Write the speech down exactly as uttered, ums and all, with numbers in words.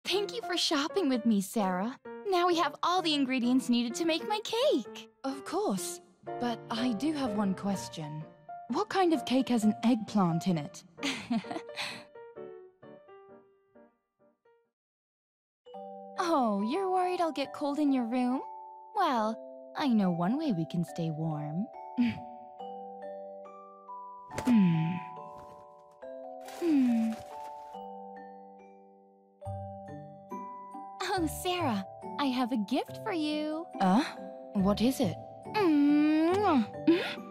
Thank you for shopping with me, Sarah. Now we have all the ingredients needed to make my cake. Of course, but I do have one question. What kind of cake has an eggplant in it? Oh, you're worried I'll get cold in your room? Well, I know one way we can stay warm. Hmm. Hmm. Oh, Sarah, I have a gift for you. Uh? What is it? Mwah.